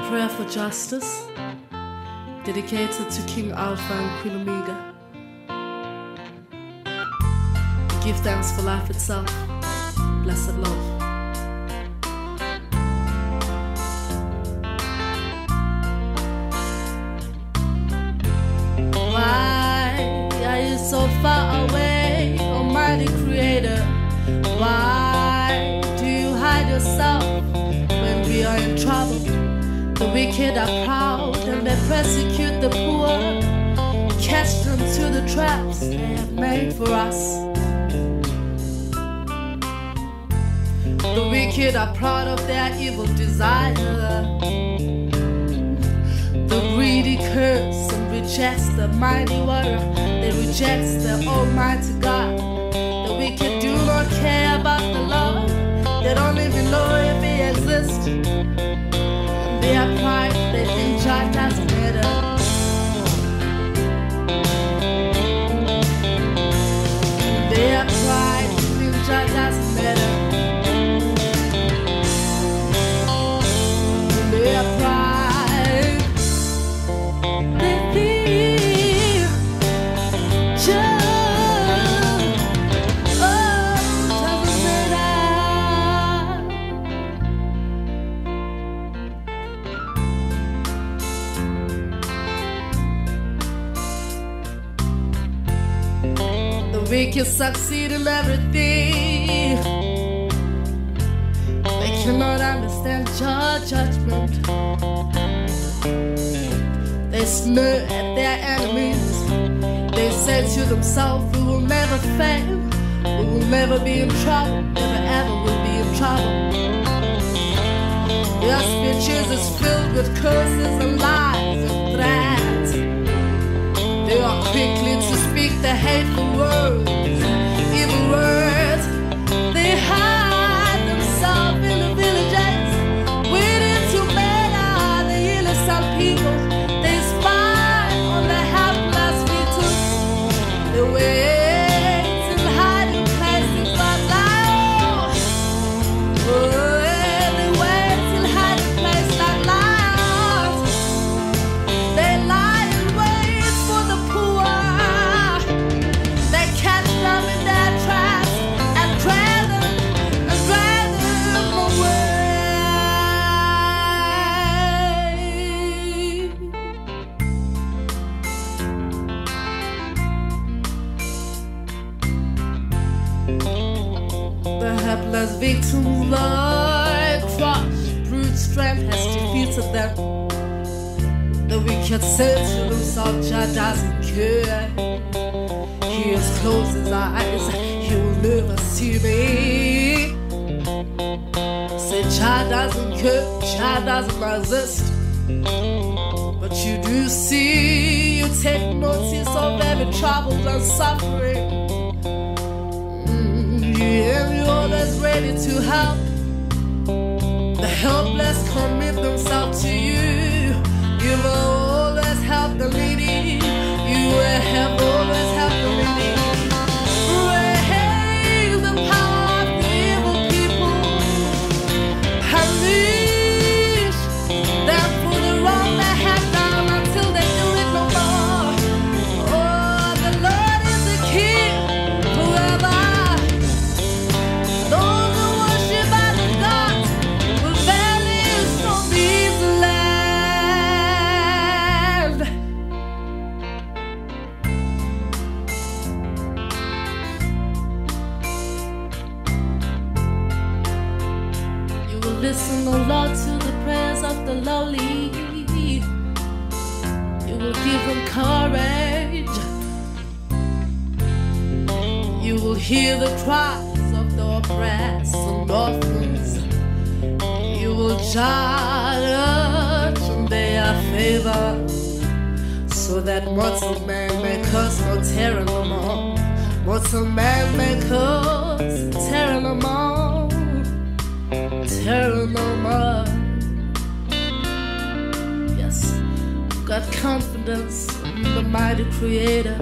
prayer for justice, dedicated to King Alpha and Queen Omega. Give thanks for life itself, blessed love. Why are you so far away, Almighty Creator? Why do you hide yourself when we are in trouble? The wicked are proud and they persecute the poor, catch them to the traps they have made for us. The wicked are proud of their evil desire. The greedy curse and rejects the mighty warrior. They reject the Almighty God. The wicked do not care about the Lord. They don't even know if He exists. Their pride, they think God doesn't matter. Their pride, they think God doesn't matter. Their pride, they think just doesn't matter. The wicked succeed in everything. They cannot understand your judgment. They sneer at their enemies. They say to themselves, we will never fail. We will never be in trouble. Never ever will be in trouble. Their speeches is filled with curses and lies and threats. They are quickly to speak the hateful words, evil words. They hide themselves in the villages, waiting to murder the innocent people. They spy on the helpless victims. They wait in hiding places like lions. They wait in hiding places like lions. They lie in wait for the poor. They catch them in their traps and drag them away. The helpless victims lie crushed, brute strength has defeated them. The wicked say to themselves, Jah doesn't care. He has closed his eyes, he will never see me. Say Jah doesn't care, Jah doesn't exist. But you do see, you take notice of every trouble and suffering. You're always ready to help. The helpless commit themselves to you. You will always help the needy. You will have always help the needy. Raise the power of the evil people. Punish them for the wrong they have done until they do it no more. Oh, the Lord is the King forever. Those who worship other gods will vanish from this land. You will listen, O Lord, to the prayers of the lowly. You will give them courage. You will hear the cries of the oppressed and orphans. You will judge in their favor, so that mortal man may cause no terror no more. Mortal man may cause terror no more. Terror no more. Yes, I've got confidence in the mighty Creator.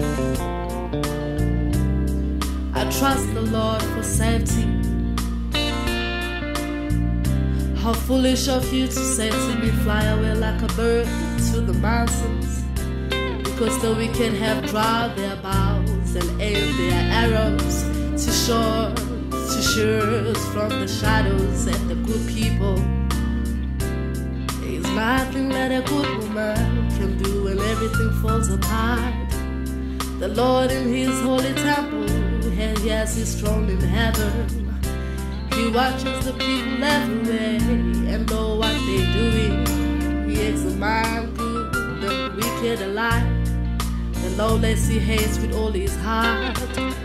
I trust the Lord for safety. How foolish of you to say to me, fly away like a bird to the mountains, because the wicked have drawn their bows and aimed their arrows to shores from the shadows at the good people. There is nothing that a good woman can do when everything falls apart. The Lord in his holy temple, and yes, he's throned in heaven. He watches the people everywhere and know what they're doing. He examines good and wicked alike. The lawless he hates with all his heart.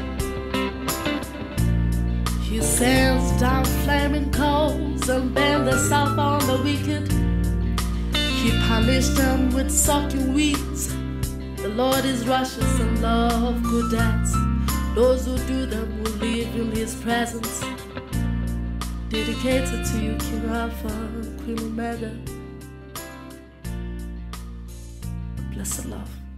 He sends down flaming coals and bends the south on the wicked. He punished them with sucking weeds. The Lord is righteous and love good acts. Those who do them will live in his presence. Dedicated to you, King Alpha, Queen Omega. Blessed love.